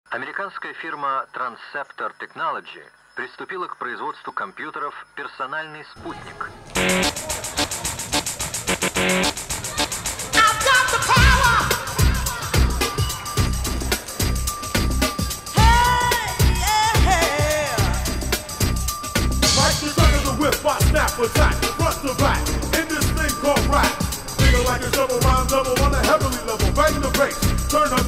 Американская фирма Transceptor Technology приступила к производству компьютеров «Персональный спутник». Attack, front to back, in this thing called rap. Feel like a double rhyme double on a heavenly level. Bang the bass, turn up